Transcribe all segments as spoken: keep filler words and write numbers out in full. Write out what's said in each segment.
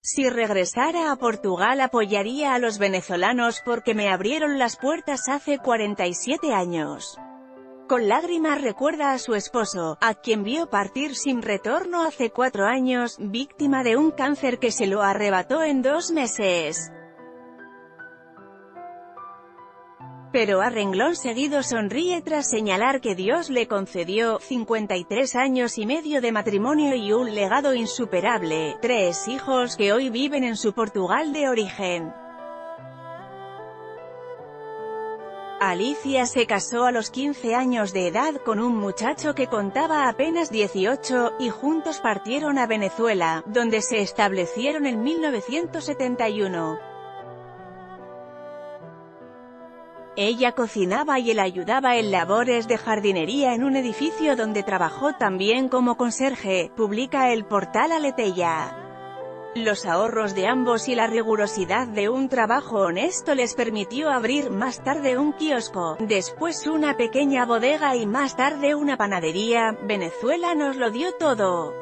Si regresara a Portugal apoyaría a los venezolanos porque me abrieron las puertas hace cuarenta y siete años. Con lágrimas recuerda a su esposo, a quien vio partir sin retorno hace cuatro años, víctima de un cáncer que se lo arrebató en dos meses. Pero a renglón seguido sonríe tras señalar que Dios le concedió cincuenta y tres años y medio de matrimonio y un legado insuperable, tres hijos que hoy viven en su Portugal de origen. Alicia se casó a los quince años de edad con un muchacho que contaba apenas dieciocho, y juntos partieron a Venezuela, donde se establecieron en mil novecientos setenta y uno. Ella cocinaba y él ayudaba en labores de jardinería en un edificio donde trabajó también como conserje, publica el portal Aleteia. Los ahorros de ambos y la rigurosidad de un trabajo honesto les permitió abrir más tarde un kiosco, después una pequeña bodega y más tarde una panadería. Venezuela nos lo dio todo.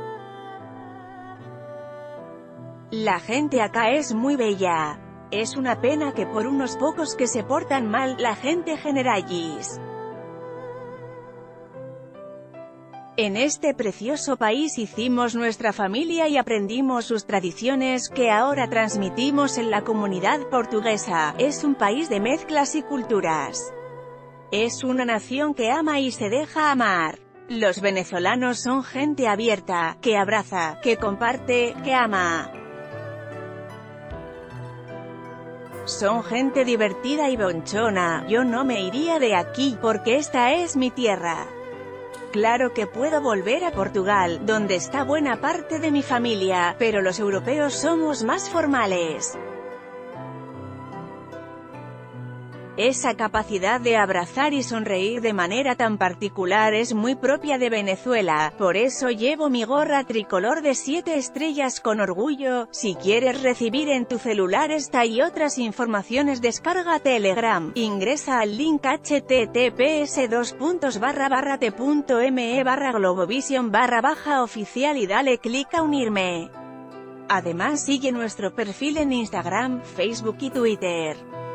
La gente acá es muy bella. Es una pena que por unos pocos que se portan mal, la gente generallis. En este precioso país hicimos nuestra familia y aprendimos sus tradiciones, que ahora transmitimos en la comunidad portuguesa. Es un país de mezclas y culturas. Es una nación que ama y se deja amar. Los venezolanos son gente abierta, que abraza, que comparte, que ama. Son gente divertida y bonchona. Yo no me iría de aquí, porque esta es mi tierra. Claro que puedo volver a Portugal, donde está buena parte de mi familia, pero los europeos somos más formales. Esa capacidad de abrazar y sonreír de manera tan particular es muy propia de Venezuela, por eso llevo mi gorra tricolor de siete estrellas con orgullo. Si quieres recibir en tu celular esta y otras informaciones, descarga Telegram, ingresa al link https dos puntos barra barra t.me barra globovision barra baja oficial y dale clic a unirme. Además sigue nuestro perfil en Instagram, Facebook y Twitter.